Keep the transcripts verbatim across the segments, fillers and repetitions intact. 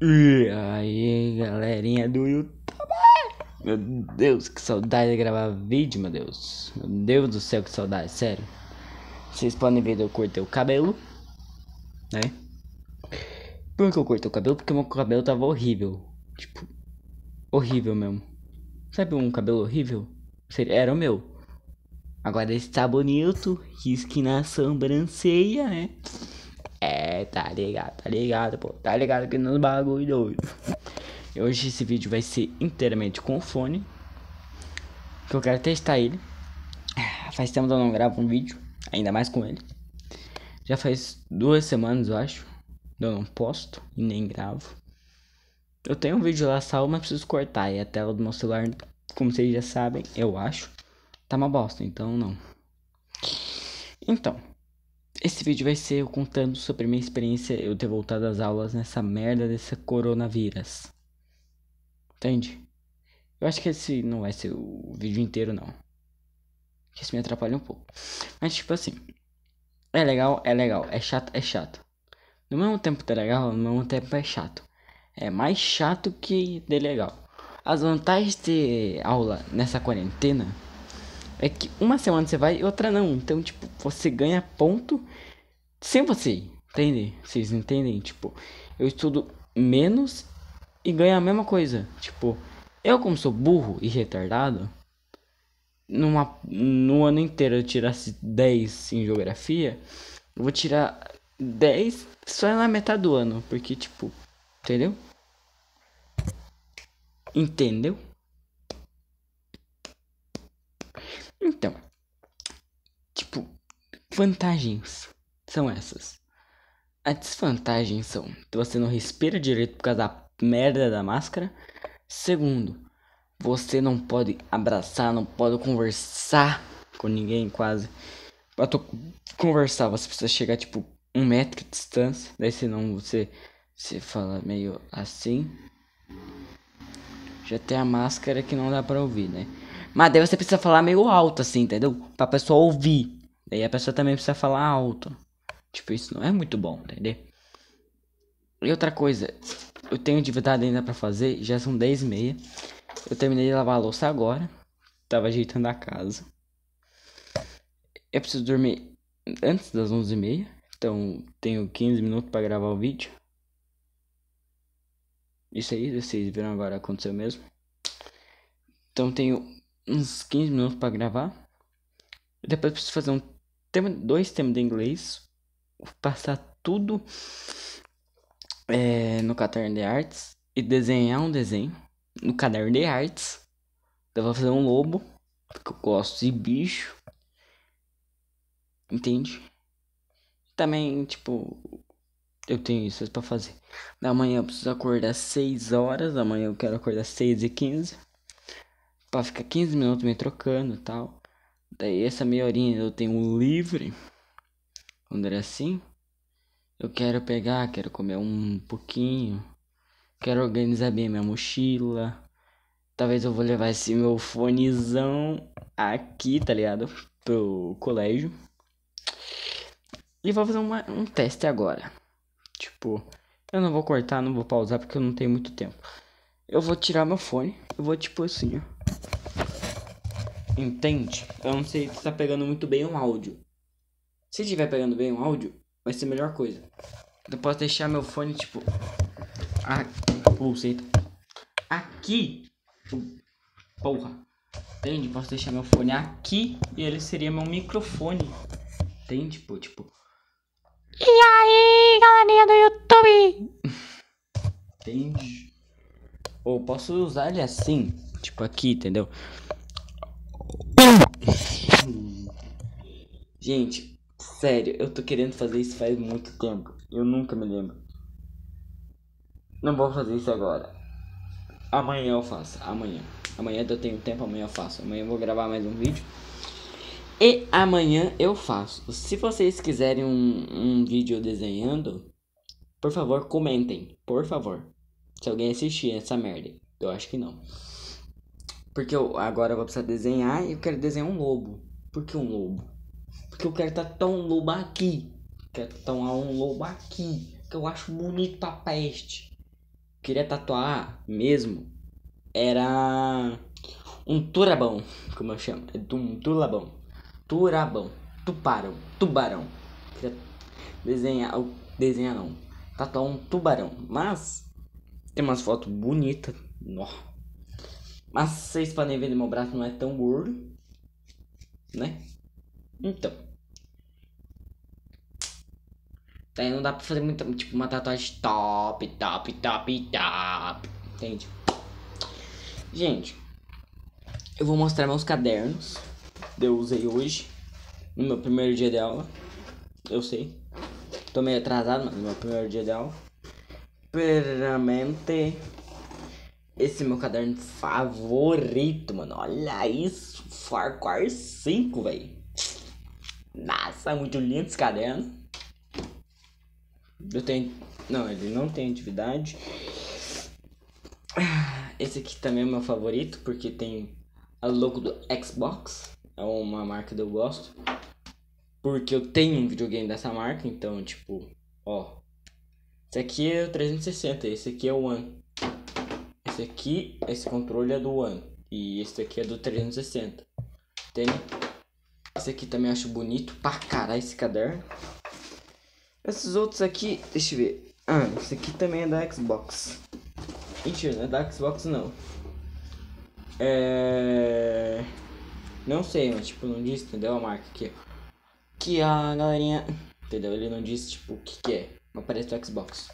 E aí, galerinha do YouTube. Meu Deus, que saudade de gravar vídeo, meu Deus. Meu Deus do céu, que saudade, sério. Vocês podem ver que eu cortei o cabelo, né? Por que eu cortei o cabelo? Porque meu cabelo tava horrível. Tipo, horrível mesmo. Sabe um cabelo horrível? Era o meu. Agora ele está bonito, risque na sobrancelha, né? É, tá ligado, tá ligado, pô. Tá ligado que nos bagulho doido. E hoje esse vídeo vai ser inteiramente com o fone, que eu quero testar ele. Faz tempo que eu não gravo um vídeo, ainda mais com ele. Já faz duas semanas, eu acho. Eu não posto e nem gravo. Eu tenho um vídeo lá salvo, mas preciso cortar. E a tela do meu celular, como vocês já sabem, eu acho, tá uma bosta, então não. Então, esse vídeo vai ser eu contando sobre a minha experiência eu ter voltado às aulas nessa merda desse coronavírus. Entende? Eu acho que esse não vai ser o vídeo inteiro, não. Isso me atrapalha um pouco. Mas tipo assim, é legal, é legal, é chato, é chato. No mesmo tempo tá legal, no mesmo tempo é chato. É mais chato que de legal. As vantagens de ter aula nessa quarentena é que uma semana você vai e outra não. Então, tipo, você ganha ponto sem você ir. Entende? Vocês entendem? Tipo, eu estudo menos e ganho a mesma coisa. Tipo, eu como sou burro e retardado, numa, no ano inteiro eu tirasse dez em geografia, eu vou tirar dez só na metade do ano. Porque, tipo, entendeu? Entendeu? Então, tipo, vantagens são essas. As desvantagens são que você não respira direito por causa da merda da máscara. Segundo, você não pode abraçar, não pode conversar com ninguém quase. Pra tu conversar, você precisa chegar tipo um metro de distância. Daí senão você, você fala meio assim. Já tem a máscara que não dá pra ouvir, né? Mas daí você precisa falar meio alto assim, entendeu? Pra pessoa ouvir. Daí a pessoa também precisa falar alto. Tipo, isso não é muito bom, entendeu? E outra coisa, eu tenho atividade ainda pra fazer, já são dez e meia. Eu terminei de lavar a louça agora. Tava ajeitando a casa. Eu preciso dormir antes das onze e meia. Então tenho quinze minutos pra gravar o vídeo. Isso aí, vocês viram agora, aconteceu mesmo. Então tenho uns quinze minutos pra gravar. Depois preciso fazer um tema, dois temas de inglês. Passar tudo é, no caderno de artes. E desenhar um desenho no caderno de artes. Eu vou fazer um lobo, porque eu gosto de bicho. Entende? Também, tipo, eu tenho isso pra fazer. Da manhã eu preciso acordar às seis horas. Da manhã eu quero acordar às seis e quinze. Pra ficar quinze minutos me trocando e tal. Daí essa meia horinha eu tenho livre. Quando era assim. Eu quero pegar, quero comer um pouquinho. Quero organizar bem minha mochila. Talvez eu vou levar esse meu fonezão aqui, tá ligado? Pro colégio. E vou fazer uma, um teste agora. Tipo, eu não vou cortar, não vou pausar porque eu não tenho muito tempo. Eu vou tirar meu fone. Eu vou tipo assim, ó. Entende? Eu não sei se tá pegando muito bem o áudio. Se tiver pegando bem o áudio, vai ser a melhor coisa. Eu posso deixar meu fone tipo... Ah, pulseita. Aqui. Porra. Entende? Posso deixar meu fone aqui e ele seria meu microfone. Entende? Tipo, tipo... E aí, galerinha do YouTube? Entende? Ou posso usar ele assim, tipo aqui, entendeu? Gente, sério, eu tô querendo fazer isso faz muito tempo. Eu nunca me lembro. Não vou fazer isso agora. Amanhã eu faço, amanhã. Amanhã eu tenho tempo, amanhã eu faço. Amanhã eu vou gravar mais um vídeo. E amanhã eu faço. Se vocês quiserem um, um vídeo desenhando, por favor, comentem. Por favor. Se alguém assistir essa merda. Eu acho que não. Porque eu agora eu vou precisar desenhar e eu quero desenhar um lobo. Por que um lobo? Porque eu quero tatuar um lobo aqui. Quero tatuar um lobo aqui. Que eu acho bonito pra peste. queria tatuar mesmo era um turabão, como eu chamo. É um turabão. Turabão. Tubarão. Tubarão. Queria desenhar. Desenhar não. Tatuar um tubarão. Mas tem umas fotos bonitas. Nossa. Mas vocês podem ver que meu braço não é tão gordo, né? Então. Daí não dá pra fazer muito, tipo, uma tatuagem top, top, top, top. Entende? Gente, eu vou mostrar meus cadernos que eu usei hoje, no meu primeiro dia de aula. Eu sei, tô meio atrasado, mas no meu primeiro dia de aula. Primeiramente, esse é meu caderno favorito, mano. Olha isso, Farquhar cinco, velho. Nossa, muito lindo esse caderno. Eu tenho... Não, ele não tem atividade. Esse aqui também é meu favorito, porque tem a logo do Xbox. É uma marca que eu gosto. Porque eu tenho um videogame dessa marca, então, tipo, ó. Esse aqui é o trezentos e sessenta, esse aqui é o One. Esse aqui, esse controle é do One. E esse aqui é do trezentos e sessenta. Entende? Esse aqui também eu acho bonito pra caralho, esse caderno. Esses outros aqui, deixa eu ver. Ah, esse aqui também é da Xbox. Mentira, não é da Xbox não. É... Não sei, mas tipo, não disse, entendeu? A marca aqui. Que a galerinha... Entendeu? Ele não disse, tipo, o que que é. Não aparece o Xbox.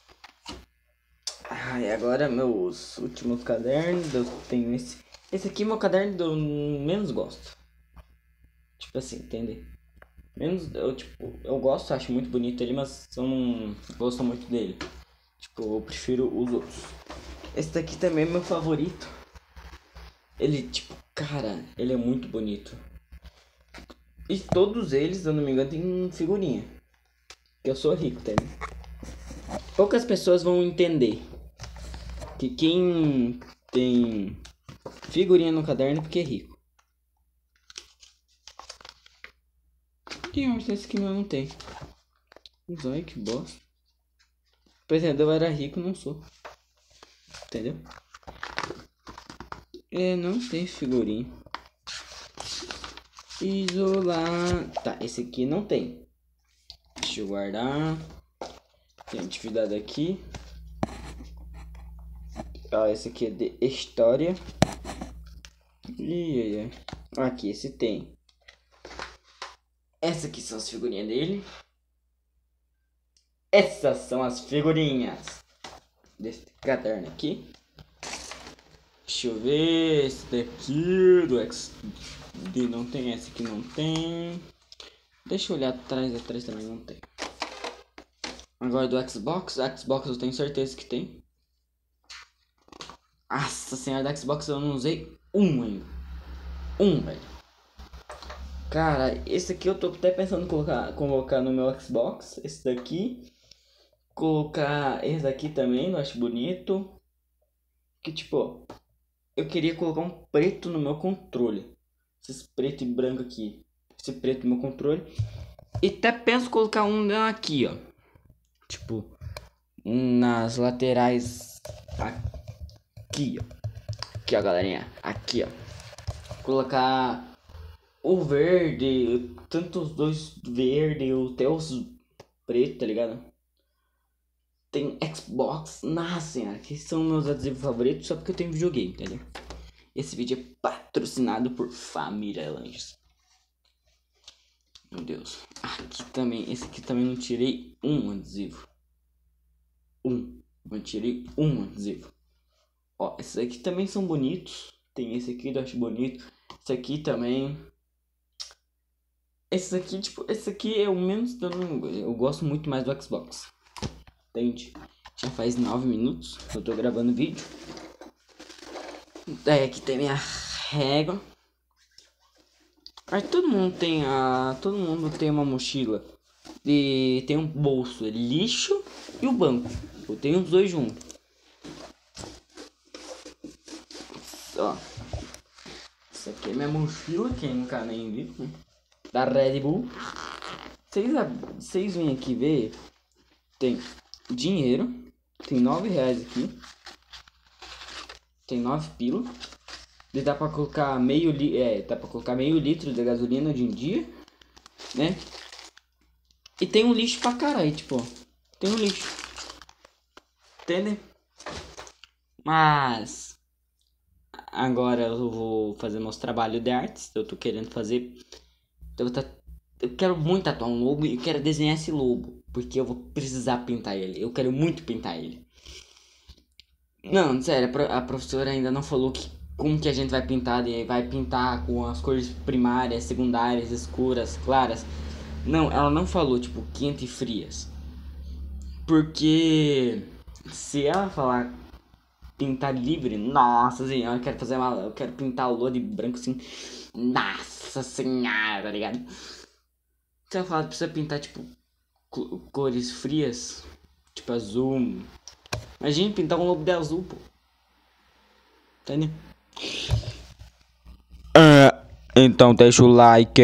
Ah, e agora meus últimos cadernos. Eu tenho esse... Esse aqui é meu caderno que eu menos gosto. Tipo assim, entende? Menos, eu tipo, eu gosto, acho muito bonito ele, mas eu não gosto muito dele. Tipo, eu prefiro os outros. Esse daqui também é meu favorito. Ele, tipo, cara, ele é muito bonito. E todos eles, se eu não me engano, tem figurinha. Que eu sou rico, tá ligado? Poucas pessoas vão entender que quem tem figurinha no caderno é porque é rico. Tem hoje esse que não tem. Olha que bosta. Por exemplo, eu era rico, não sou. Entendeu? É, não tem figurinha. Isolar. Tá, esse aqui não tem. Deixa eu guardar. Tem atividade aqui. Ó, esse aqui é de história. E aqui, esse tem. Essas aqui são as figurinhas dele. Essas são as figurinhas desse caderno aqui. Deixa eu ver. Esse daqui do X D não tem. Esse aqui não tem. Deixa eu olhar atrás. Atrás também não tem. Agora do Xbox. Xbox eu tenho certeza que tem. Nossa senhora, da Xbox eu não usei um ainda. Um, velho. Cara, esse aqui eu tô até pensando em colocar, colocar no meu Xbox. Esse daqui. Colocar esse daqui também, eu acho bonito. Que tipo, eu queria colocar um preto no meu controle. Esses preto e branco aqui. Esse preto no meu controle. E até penso em colocar um aqui, ó. Tipo, nas laterais. Aqui, ó. Aqui, ó, galerinha. Aqui, ó. Colocar o verde. Tanto os dois verde e até os preto, tá ligado? Tem Xbox. Nossa senhora, que são meus adesivos favoritos só porque eu tenho videogame, entendeu? Esse vídeo é patrocinado por Família Lanches. Meu Deus. Aqui também. Esse aqui também não tirei um adesivo. Um. Não tirei um adesivo. Ó, esses aqui também são bonitos. Tem esse aqui que eu acho bonito. Esse aqui também. Esse aqui, tipo, esse aqui é o menos. Eu, não, eu gosto muito mais do Xbox. Entende? Já faz nove minutos que eu tô gravando vídeo. Daí aqui tem minha régua. Aí todo mundo tem a. Todo mundo tem uma mochila. E tem um bolso, é lixo e o banco. Eu tenho os dois juntos. Ó. Isso aqui é minha mochila, quem nunca nem viu, né? Da Red Bull. Vocês, vocês vêm aqui ver. Tem dinheiro. Tem nove reais aqui. Tem nove pila. E dá pra colocar meio li é, dá pra colocar meio litro de gasolina hoje em dia, né? E tem um lixo pra caralho, tipo, tem um lixo. Entende? Mas agora eu vou fazer meus trabalhos de artes. Eu tô querendo fazer. Eu, tá, eu quero muito tatuar um lobo e eu quero desenhar esse lobo. Porque eu vou precisar pintar ele. Eu quero muito pintar ele. Não, sério, a professora ainda não falou que, como que a gente vai pintar. E vai pintar com as cores primárias, secundárias, escuras, claras. Não, ela não falou, tipo, quente e frias. Porque se ela falar pintar livre, nossa senhora, eu quero fazer uma. Eu quero pintar o lodo de branco assim. Nossa senhora, tá ligado? Se ela falar que precisa pintar, tipo, cores frias, tipo azul. Imagina pintar um lobo de azul, pô. Entendeu? Ah, então deixa o like.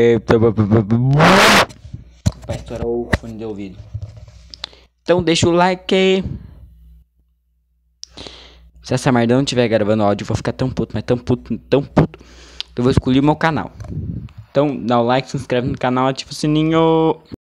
Vai estourar o fone de ouvido. Então deixa o like. Se essa merda não estiver gravando áudio, eu vou ficar tão puto, mas tão puto, tão puto. Eu vou escolher o meu canal. Então dá o like, se inscreve no canal, ativa o sininho.